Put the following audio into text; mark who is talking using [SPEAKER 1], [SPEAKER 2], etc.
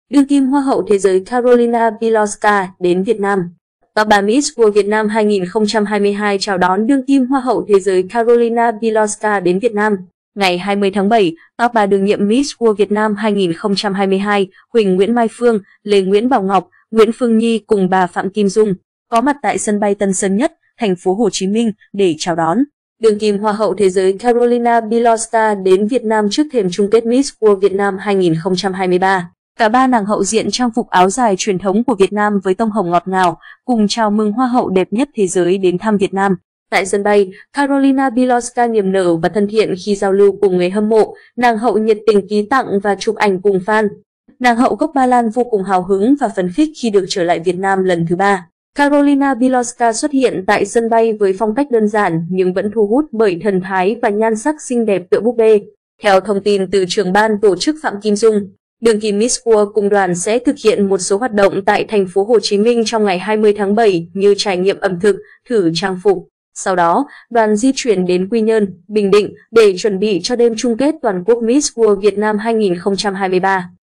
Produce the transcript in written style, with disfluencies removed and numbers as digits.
[SPEAKER 1] đương kim Hoa hậu Thế giới Karolina Bielowska đến Việt Nam. Top 3 Miss World Việt Nam 2022 chào đón đương kim Hoa hậu Thế giới Karolina Bielowska đến Việt Nam. Ngày 20 tháng 7, top 3 đương nhiệm Miss World Việt Nam 2022, Huỳnh Nguyễn Mai Phương, Lê Nguyễn Bảo Ngọc, Nguyễn Phương Nhi cùng bà Phạm Kim Dung có mặt tại sân bay Tân Sơn Nhất, thành phố Hồ Chí Minh để chào đón đương kim Hoa hậu Thế giới Karolina Bielowska đến Việt Nam trước thềm chung kết Miss World Việt Nam 2023. Cả ba nàng hậu diện trang phục áo dài truyền thống của Việt Nam với tông hồng ngọt ngào, cùng chào mừng Hoa hậu đẹp nhất thế giới đến thăm Việt Nam. Tại sân bay, Karolina Bielowska niềm nở và thân thiện khi giao lưu cùng người hâm mộ, nàng hậu nhiệt tình ký tặng và chụp ảnh cùng fan. Nàng hậu gốc Ba Lan vô cùng hào hứng và phấn khích khi được trở lại Việt Nam lần thứ 3. Karolina Bielowska xuất hiện tại sân bay với phong cách đơn giản nhưng vẫn thu hút bởi thần thái và nhan sắc xinh đẹp tựa búp bê. Theo thông tin từ trưởng ban tổ chức Phạm Kim Dung, đương kim Miss World cùng đoàn sẽ thực hiện một số hoạt động tại thành phố Hồ Chí Minh trong ngày 20 tháng 7 như trải nghiệm ẩm thực, thử trang phục. Sau đó, đoàn di chuyển đến Quy Nhơn, Bình Định để chuẩn bị cho đêm chung kết toàn quốc Miss World Việt Nam 2023.